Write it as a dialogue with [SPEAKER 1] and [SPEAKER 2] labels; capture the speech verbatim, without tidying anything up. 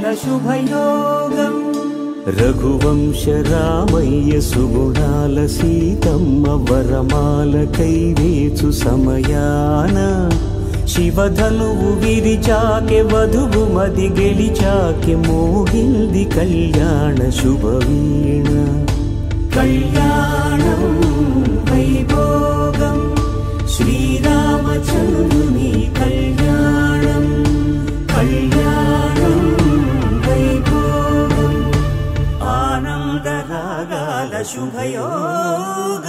[SPEAKER 1] शुभयोगम् रघुवंश रामय्य सुगुणाल सीतम्म वरमाल कैवेचु समयान शिवधनुवु विरिचाके वधुवु मदि गेलिचाके मोगिल्दि कल्याण शुभवीण कल्याणं वैभोगं श्रीरामचन्द्रुनि कल्याणं कल्याणं वैभोगम् आनन्दरागाल शुभयोगम्।